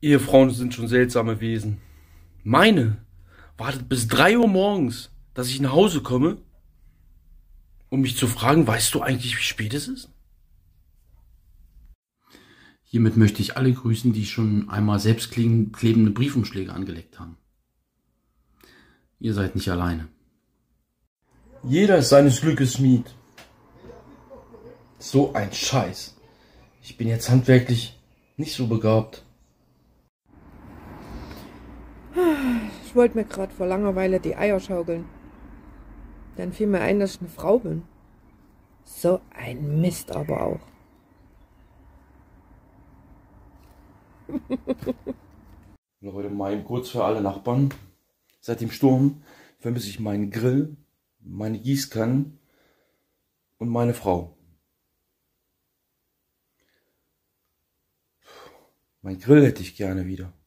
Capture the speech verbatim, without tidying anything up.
Ehefrauen sind schon seltsame Wesen. Meine wartet bis drei Uhr morgens, dass ich nach Hause komme, um mich zu fragen, weißt du eigentlich, wie spät es ist? Hiermit möchte ich alle grüßen, die schon einmal selbstklebende Briefumschläge angelegt haben. Ihr seid nicht alleine. Jeder ist seines Glückes Schmied. So ein Scheiß. Ich bin jetzt handwerklich nicht so begabt. Ich wollte mir gerade vor Langeweile die Eier schaukeln. Dann fiel mir ein, dass ich eine Frau bin. So ein Mist aber auch. Leute, mal kurz für alle Nachbarn. Seit dem Sturm vermisse ich meinen Grill, meine Gießkannen und meine Frau. Mein Grill hätte ich gerne wieder.